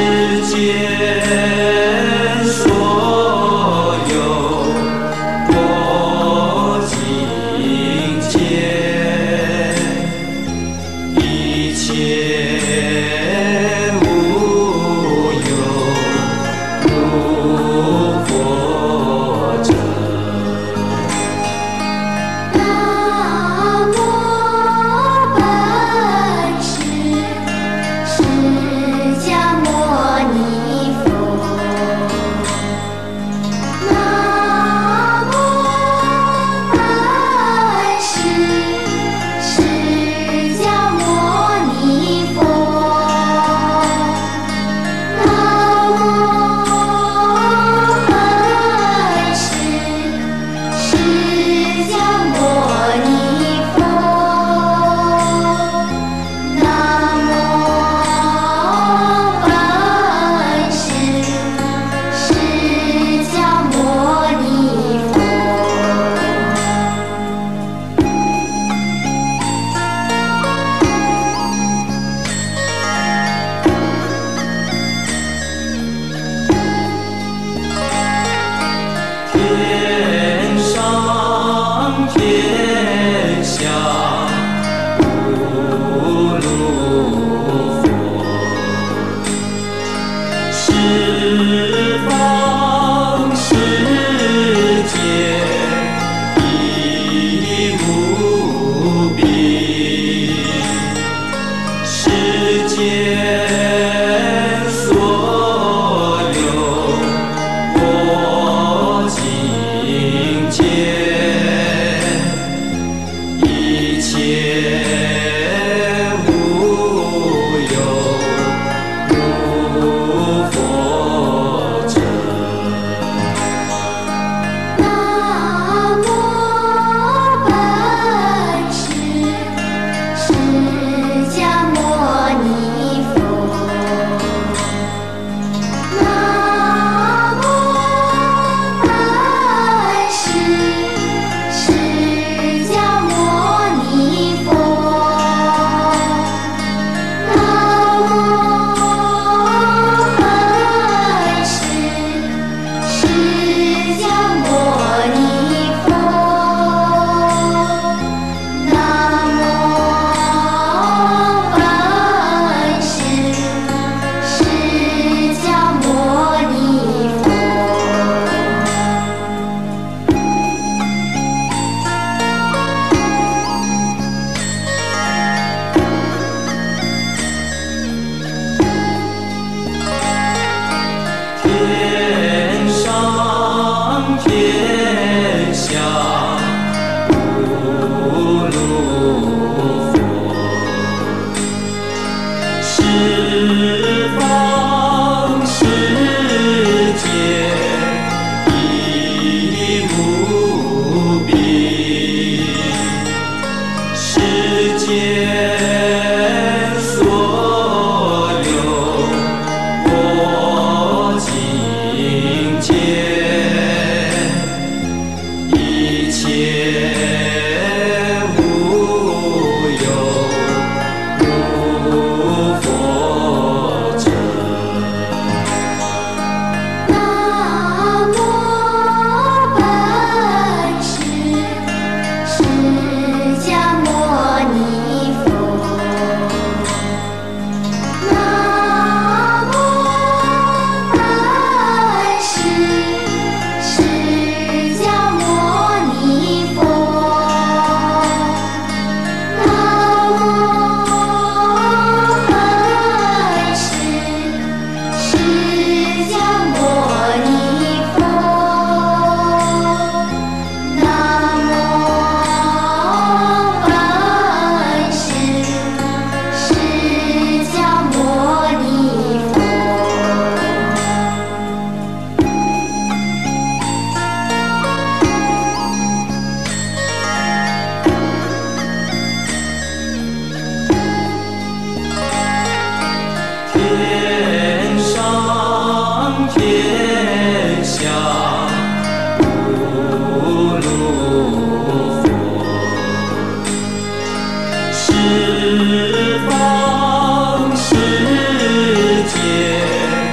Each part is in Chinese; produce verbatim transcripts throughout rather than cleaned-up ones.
间所有我境界，一切无有如佛者。 南无本师释迦牟尼佛。南无本师释迦牟尼佛。南无本师释迦牟尼佛。南无本师释迦牟尼佛。 天上天下无如佛，十方世界亦无比，世间所有我境界，一切无有如佛者。 南无本师释迦牟尼佛。南无本师释迦牟尼佛。南无本师释迦牟尼佛。南无本师释迦牟尼佛。 天上天下无如佛，十方世界亦无比，世间所有我境界，一切无有如佛者。 南无本师释迦牟尼佛。南无本师释迦牟尼佛。南无本师释迦牟尼佛。南无本师释迦牟尼佛。 天上天下无如佛，十方世界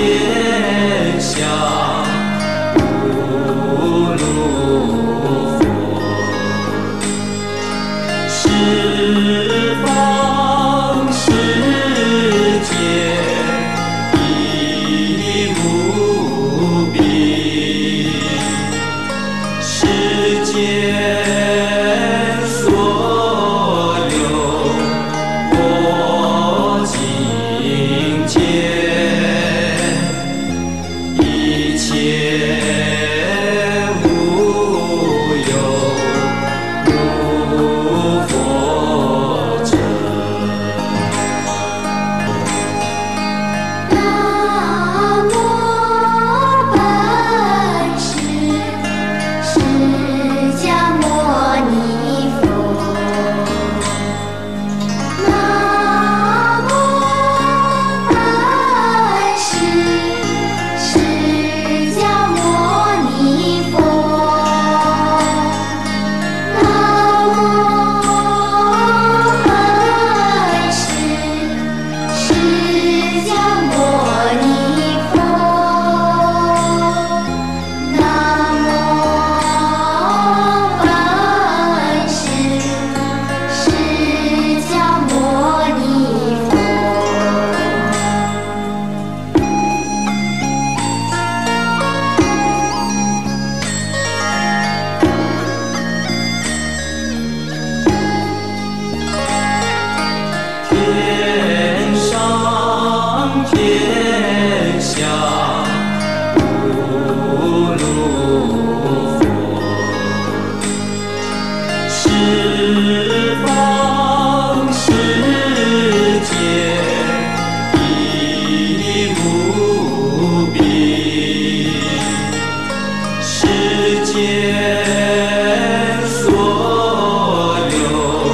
天下无如佛，十方世界亦无比，世间所有我境界，一切无有如佛者。 南无本师释迦牟尼佛。南无本师释迦牟尼佛。南无本师释迦牟尼佛。南无本师释迦牟尼佛。 天上天下无如佛，十方世界亦无比，世间所有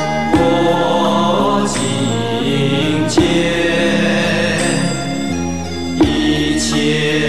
我境界，一切